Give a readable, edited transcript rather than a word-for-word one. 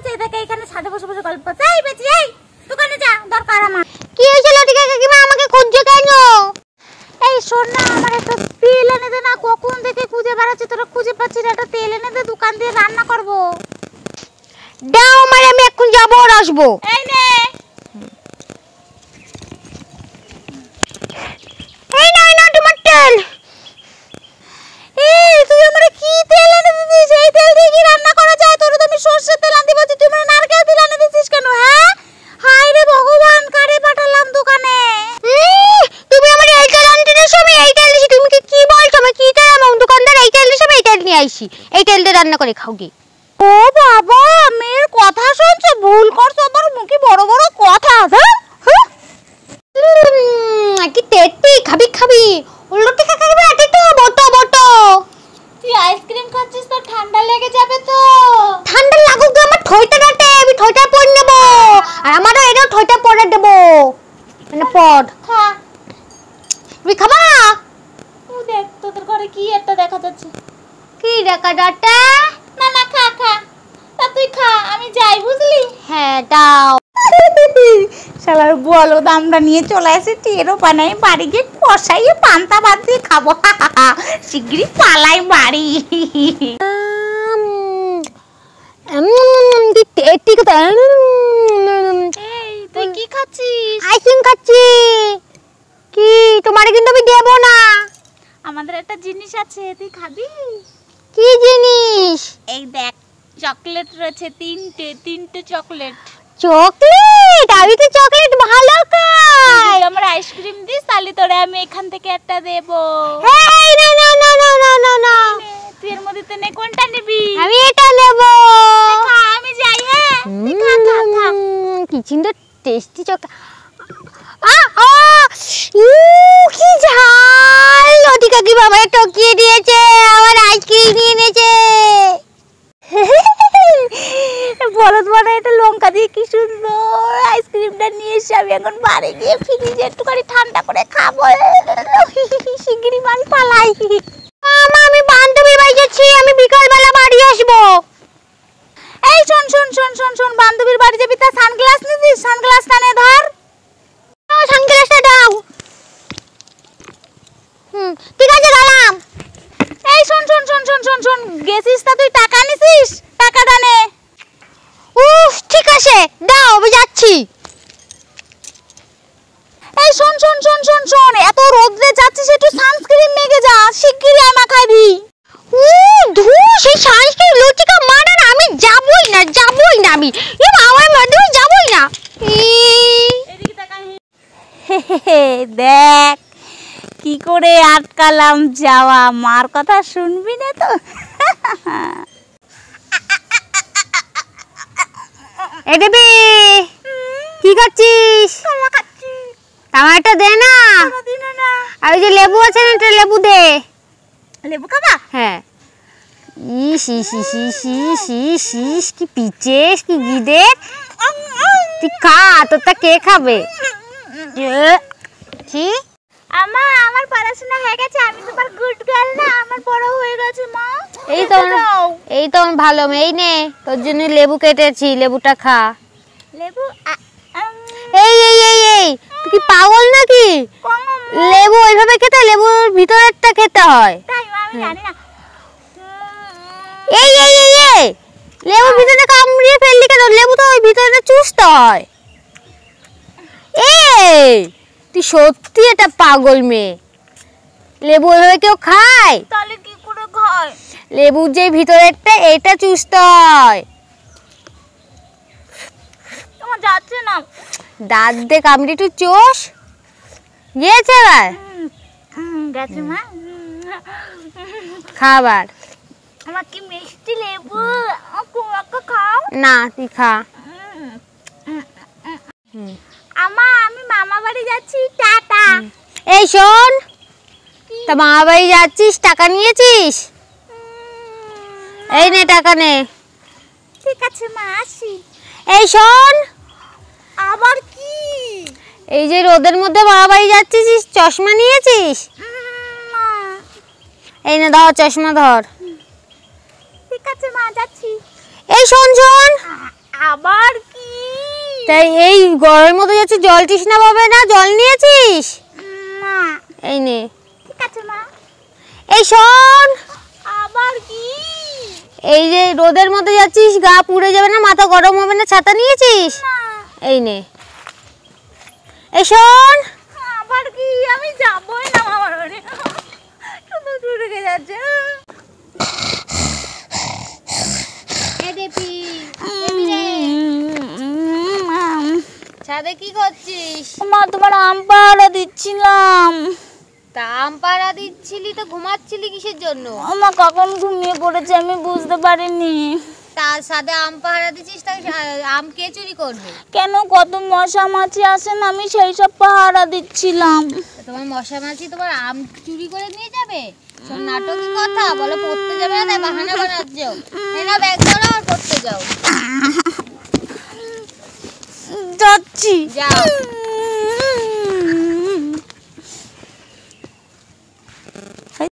করছে, এটাকে এখানে ছাদে বসে বসে গল্প করছে। এই বেচি, এই দোকানে যা, দরকার আমার। কি হয়েছে লতিকা কাকিমা, আমাকে খুঁজছো কেন? এই শোন না, আমার একটা তেল এনে দে না, কখন থেকে খুঁজে বেড়াচ্ছি, তোরা খুঁজে পাচ্ছি না। একটা তেল এনে দে, দোকান দিয়ে রান্না করবো। দাও মানে আমি এখন যাবো আর আসবো। এই নে। এই নাও না তোমার তেল। এই তুই আমারে কি তেল এনে দিছিস? এই তেল দিয়ে কি রান্না করা যায়? তোর তো আমি সরষের তেল আনতে বলছি, তুই মানে নারকেল তেল এনে দিছিস কেন? হ্যাঁ, হায় রে ভগবান, কারে পাঠালাম দোকানে? তুমি আমার এই তেল আনতে দিছো, আমি এই তেল দিছি। তুমি কি বলছো? আমি কি তেল আনবো? দোকানদার এই তেল দিছে, আমি এই তেল নিয়ে আইছি। এই তেল দিয়ে রান্না করে খাও কি? ও বাবা, মেয়ের কথা শুনছে, ভুল করছো, আবার মুখে বড় বড় কথা। কি তেটি খাবি খাবি? উল্টোটি কাকিমা এটি তো বটো বটো। তুই আইসক্রিম খাচ্ছিস তো ঠান্ডা লেগে যাবে তো। ঠান্ডা লাগুক তো, আমার ঠইটা ডাটে, আমি ঠইটা পরে নেব। আর আমারও এটাও ঠইটা পরে দেব। মানে পড খা। তুমি খাবা? তুই দেখ, তোদের ঘরে কি একটা দেখা যাচ্ছে। কি দেখা ডাটে? না না, খা খা। তা তুই খা, আমি যাই, বুঝলি? হ্যাঁ দাও। শালার বলো, দামটা নিয়ে চলে আসে, টেরও বানাই, বাড়ি গিয়ে কষাইয়ে পান্তা ভাত দিয়ে খাবো। শিগগিরই পালাই বাড়ি। কি তেটি কথা। এই তুই কি খাচ্ছিস? আইসক্রিম খাচ্ছি। কি তোমারে কিন্তু আমি দেব না। আমাদের একটা জিনিস আছে, তুই খাবি? কি জিনিস? এই দেখ, চকলেট রয়েছে তিনটে চকলেট। চকলেট? আমি তো চকলেট ভালো খাই। আমার আইসক্রিম দিস, তাহলে তোরে আমি এখান থেকে একটা দেব। এই না না না না না না না, তুই এর মধ্যে নে, কোনটা নিবি? আমি এটা নেব। খা, আমি যাই। হ্যাঁ, তুই খা খা খা। কি সুন্দর টেস্টি চকলেট। কি ঝাল! লতি কাকিমা আমাকে ঠকিয়ে দিয়েছে, আমার আইসক্রিম নিয়ে এনেছে। বলদ বড়, এটা লঙ্কা দিয়ে কি সুন্দর আইসক্রিমটা নিয়ে এসে আমি এখন বাড়ি গিয়ে ফ্রিজে একটুখানি ঠান্ডা করে খাবো। শিগগিরই বাড়ি পালাই। আমি বান্ধবীর বাড়ি যাচ্ছি, আমি বিকালবেলা বাড়ি আসবো। এই শোন শোন শোন শোন শোন, বান্ধবীর বাড়ি যাবি, তা সানগ্লাস নিছিস? সানগ্লাসটা নে, ধর। সানগ্লাসটা দাও। ঠিক আছে, গেলাম। এই শোন শোন শোন শোন শোন শোন, গেছিস তা তুই টাকা নিছিস? টাকাটা নে। ঠিক আছে, দাও, আমি যাচ্ছি। এই শোন শোন শোন শোন শোন, এত রোদে যাচ্ছিস, একটু সানস্ক্রিন মেখে যা, শিগগিরই আয় মাখাই দি। সেই সানস্ক্রিন লতিকা মারা না, আমি যাবই না আমি। আমার মধ্যে যাবই না। দেখ কি করে আটকালাম যাওয়া, মার কথা শুনবি না তো। এই দেবী, কি করছিস? আমার একটা দে না। আর ওই যে লেবু আছে না, একটা লেবু দে। লেবু খাবা? হ্যাঁ। ইস ইস ইস ইস ইস ইস ইস, কি পিচেস, কি গিদে। তুই খা, তোরটা কে খাবে? কি? আমার পড়াশোনা হয়ে গেছে, আমি তোমার গুড গার্ল না, আমার বড় হয়ে গেছে মা। এই তো ভালো মেয়ে, নে তোর জন্য লেবু কেটেছি, লেবুটা খা। লেবু? এই এই এই এই, তুই কি পাগল নাকি? লেবু ওইভাবে খেতে, লেবুর ভিতরেরটা খেতে হয়। তাই আমি জানি না। এই এই এই এই, লেবুর ভিতরে কামড়িয়ে ফেললি কেন? লেবু তো ওই ভিতরে চুষতে হয়। এই তুই সত্যি এটা পাগল মেয়ে। লেবু ওইভাবে কেউ খায়? তাহলে কি করে খায়? লেবুর যে ভিতরেরটা, এটা চুষতে হয়। তোমার যাচ্ছে না। দাঁত দিয়ে কামড়ি একটু চোষ গিয়েছে। এবার গেছে মা। খাবার আমার কি মিষ্টি লেবু, খাও না, তুই খা। আমি মামা বাড়ি যাচ্ছি, টাটা। এই শোন, তা মামা বাড়ি যাচ্ছিস, টাকা নিয়েছিস? এই নে টাকা নে। ঠিক আছে মা, আসি। এই শোন, আবার কি? এই যে রোদের মধ্যে মামা বাড়ি যাচ্ছিস, চশমা নিয়েছিস? এই নে ধর, চশমা ধর। ঠিক আছে মা, যাচ্ছি। এই শোন শোন, আবার কি? তাই এই গরমের মধ্যে যাচ্ছিস, জল তৃষ্ণা পাবে না? জল নিয়েছিস? না। এই নে। ঠিক আছে মা। এই শোন, আবার কি? এই যে রোদের মধ্যে যাচ্ছিস, গা পুড়ে যাবে না? মাথা গরম হবে না? ছাতা নিয়েছিস? না। এই নে। এই শোন, আবার কি? আমি যাবই না মামার বাড়ি। শুধু ঢুকে যাচ্ছে। ছাদে কি করছিস? মা তোমার আম পাহারা দিচ্ছিলাম। তা আম পাড়া দিচ্ছিলি তো ঘুমাচ্ছিলি কিসের জন্য? মা কখন ঘুমিয়ে পড়েছে আমি বুঝতে পারিনি। তার সাথে আম পাহারা দিচ্ছিস, তাই আম কে চুরি করবে? কেন, কত মশা মাছি আসেন, আমি সেই সব পাহারা দিচ্ছিলাম। তোমার মশা মাছি তোমার আম চুরি করে নিয়ে যাবে? সব নাটকই কথা বলে। পড়তে যাবে না তাই বাহানা বানাচ্ছ। এই না ব্যাগ ধরো আর পড়তে যাও। যাচ্ছি। যাও।